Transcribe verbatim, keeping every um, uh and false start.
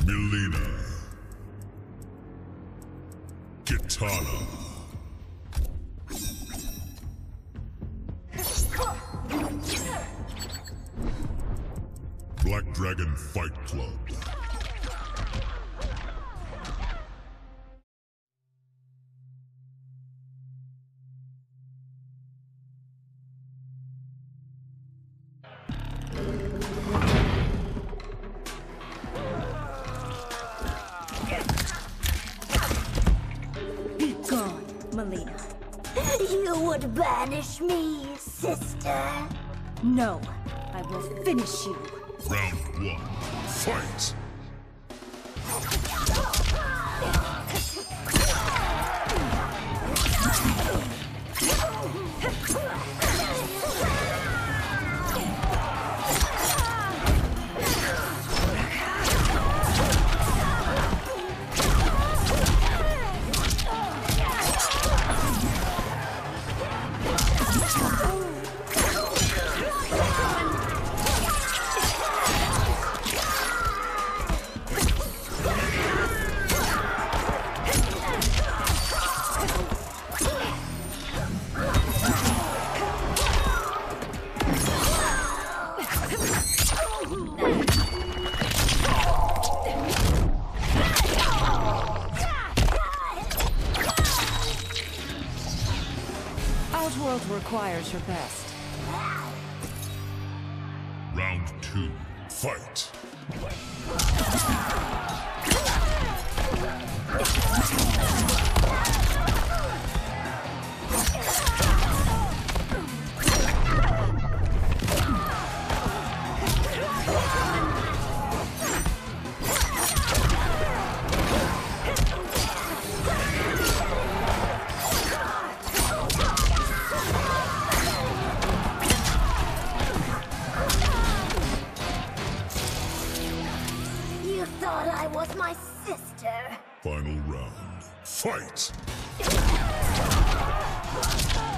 Mileena. Kitana. Black Dragon Fight Club. Be gone, Mileena. You would banish me, sister? No, I will finish you. Round one. Fight! Outworld requires your best. Round two. Fight! You thought I was my sister? Final round. Fight!